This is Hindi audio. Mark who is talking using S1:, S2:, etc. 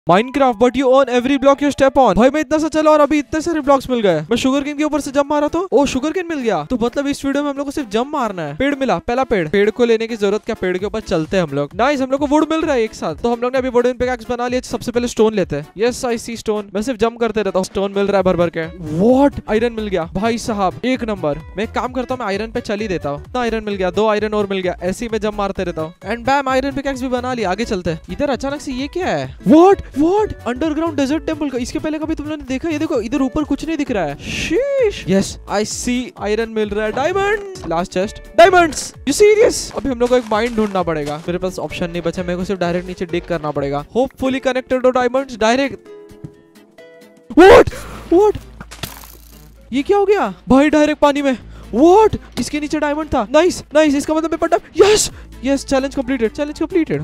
S1: Minecraft, but you own every block you step on। भाई मैं इतना सा चला और अभी इतने सारे ब्लॉक्स मिल गए। मैं शुगर केन के ऊपर से जंप मारा तो ओ शुगर केन मिल गया। तो मतलब इस वीडियो में हम लोग को सिर्फ जंप मारना है। पेड़ मिला, पहला पेड़ को लेने की जरूरत क्या, पेड़ के ऊपर चलते हैं हम लोग। नाइस, हम लोग को वुड मिल रहा है एक साथ। तो हम लोग ने अभी वुडन पिकैक्स बना लिया। सबसे पहले स्टोन लेते हैं। Yes I see stone. मैं सिर्फ जंप करते रहता हूँ, स्टोन मिल रहा है भर भर के। व्हाट, आयरन मिल गया भाई साहब, एक नंबर। मैं एक काम करता हूँ, मैं आयरन पे चल ही देता हूँ। आयरन मिल गया, 2 आयरन और मिल गया। ऐसे ही मैं जंप मारते रहता हूँ एंड बैम, आयरन पिकैक्स भी बना लिया। आगे चलते हैं। इधर अचानक से ये क्या है? व्हाट अंडरग्राउंड डेजर्ट टेंपल का। इसके पहले कभी तुम लोगों ने देखा? ये देखो इधर ऊपर कुछ नहीं दिख रहा है। शीश, यस आई सी, आयरन मिल रहा है। Diamond, last chest, diamonds. You serious? अभी हम लोग को एक माइन ढूंढना पड़ेगा। मेरे पास ऑप्शन नहीं बचा, मेरे को सिर्फ डायरेक्ट नीचे डिग करना पड़ेगा। Hopefully connected to diamonds direct. What ये क्या हो गया भाई? डायरेक्ट पानी में। व्हाट, इसके नीचे डायमंड था। नाइस, इसका मतलब मैं पढ़ा। Yes challenge completed.